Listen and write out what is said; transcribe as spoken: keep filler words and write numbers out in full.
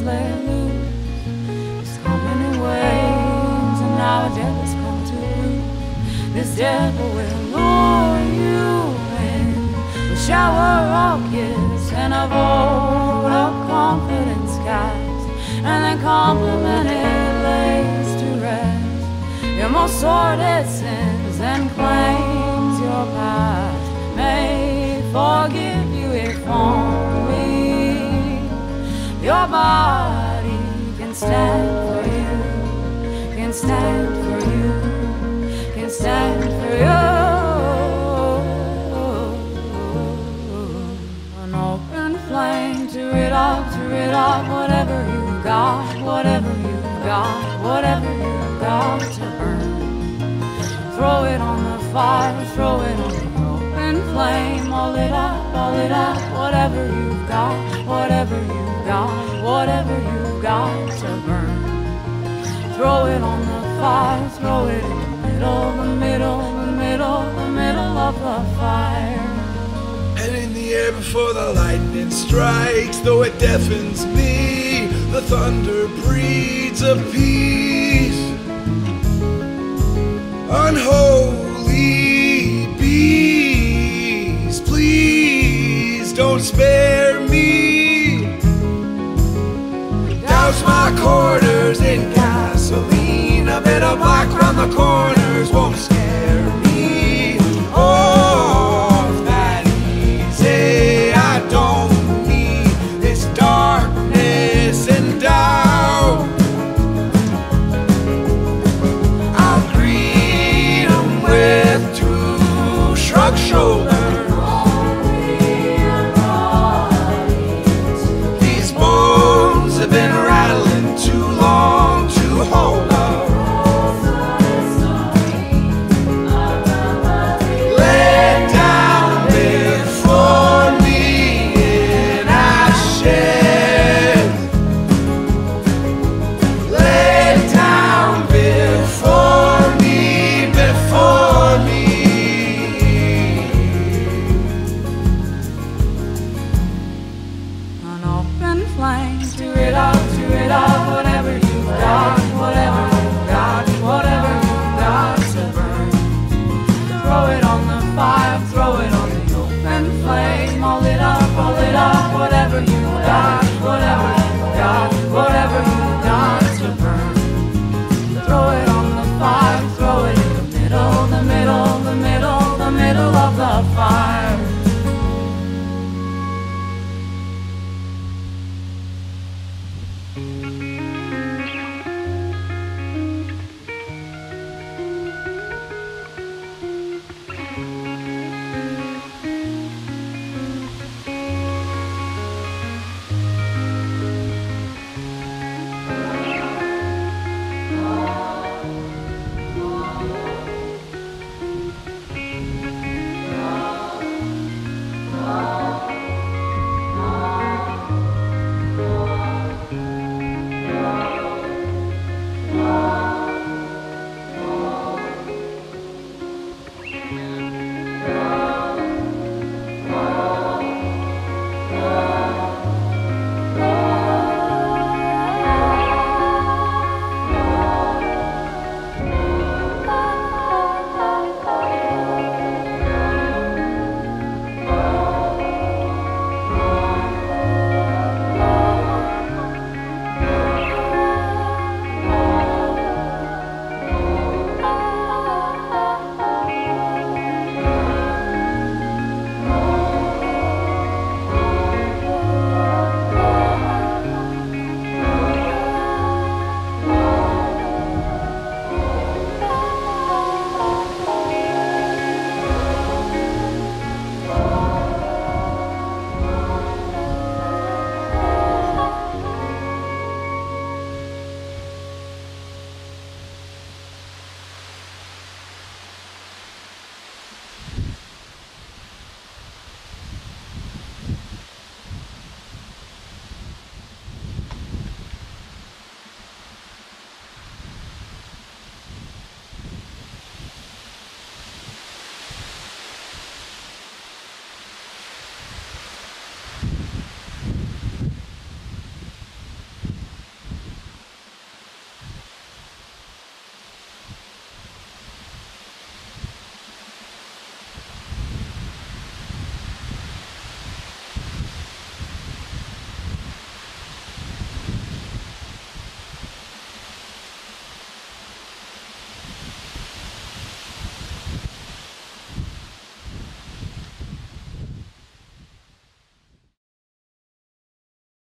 just let loose. It's coming in waves, and now a death has come to root. This devil will lure you in, a shower of kiss and a vote of confident skies, and then complimented lays to rest your most sordid sins and claims your past may forgive you if only your body can stand for you, can stand for you, can stand for you. An open flame to rid of, to rid of whatever you got, whatever you got, whatever you got to burn. Throw it on the fire, throw it on the open flame. All lit up, all lit up, whatever you've got, whatever you've got, whatever you've got to burn. Throw it on the fire, throw it in the middle, the middle, the middle, the middle of the fire. And in the air before the lightning strikes, though it deafens me, the thunder breeds a peace. Unholy bees, please don't spare me. Douse my quarters in gasoline, a bit of black round the corners won't scare me. Oh, it's that easy. I don't need this darkness and doubt. I'll greet 'em with two shrugged shoulders. These bones have been rattling too long to hold up. Lay down before me in ashes. Lay down before me, before me. An open flame to rid of, to rid of whatever you've got, whatever you've got, whatever you've got to burn. Throw it on the fire, throw it on the open flame. All lit up, all lit up, whatever you've got, whatever you've got, whatever you've got to burn. Throw it on the fire, throw it in the middle, the middle, the middle, the middle of the fire. Thank you.